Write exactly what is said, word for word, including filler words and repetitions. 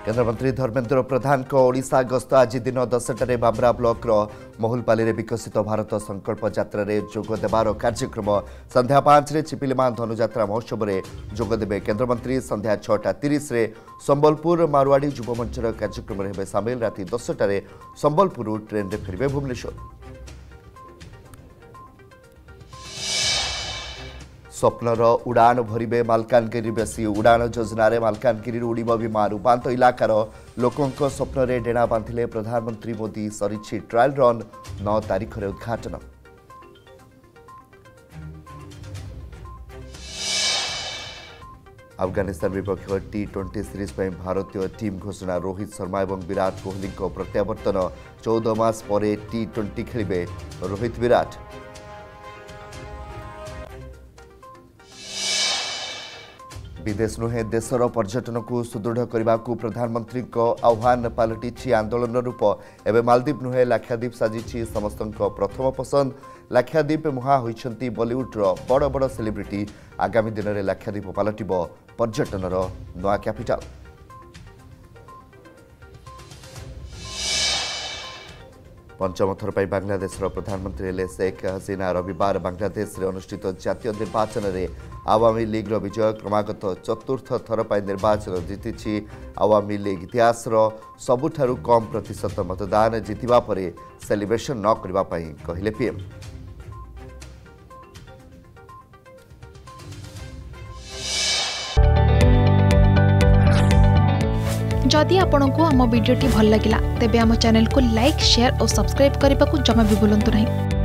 केन्द्रमंत्री धर्मेन्द्र प्रधान को ओडिशा गस्त आज दिन दसटार बामरा ब्लॉक महुलपाली विकसित भारत संकल्प यात्रा जोग देवार कार्यक्रम संध्या पांच चिपिलीमा धनुजात्रा महोत्सव में जोगदेवे केन्द्रमंत्री संध्या छटा तीस संबलपुर मारवाड़ी युवमंचर कार्यक्रम में सामिल राति दसटार संबलपुर ट्रेन में फेरबे भुवनेश्वर। स्वप्नर उड़ान भरवे मालकानगिरी बेसी उड़ान योजन मालकानगिरी उड़ब विमान उपात इलाकार लोकों स्वप्न में डेणा बांधिले प्रधानमंत्री मोदी सरी ट्रायल रन नौ तारीख में उद्घाटन। अफगानिस्तान विपक्ष टी ट्वेंटी सीरीज में भारतीय टीम घोषणा रोहित शर्मा और विराट कोहली प्रत्यावर्तन चौदह मास पर टी ट्वेंटी खेलिबे रोहित विराट। विदेश नुहे देशर पर्यटन को सुदृढ़ करने को प्रधानमंत्री आह्वान पलटि आंदोलन रूप एवं मालदीप नुहे लाक्षाद्वीप साजिश समस्त प्रथम पसंद। लाक्षाद्वीप मुहा होइछंती बॉलीवुडर बड़ बड़ सेलिब्रिटी आगामी दिन में लाक्षाद्वीप पलटिब पर्यटनर नया कैपिटल। पंचम थर पर बांग्लादेश प्रधानमंत्री हेले शेख हसीना रविवार बांग्लादेश रे अनुष्ठित जातीय निर्वाचन में आवामी लीग विजय क्रमागत चतुर्थ थर पर निर्वाचन जीति। आवामी लीग इतिहास सबुठारु कम प्रतिशत मतदान जीतिबा परे सेलिब्रेशन न करबा पई कहिले पीएम। जदि आपंक आम भिडी भल लगा तेब आम चैनल को लाइक शेयर और सब्सक्राइब करने को जमा भी भूलु नहीं।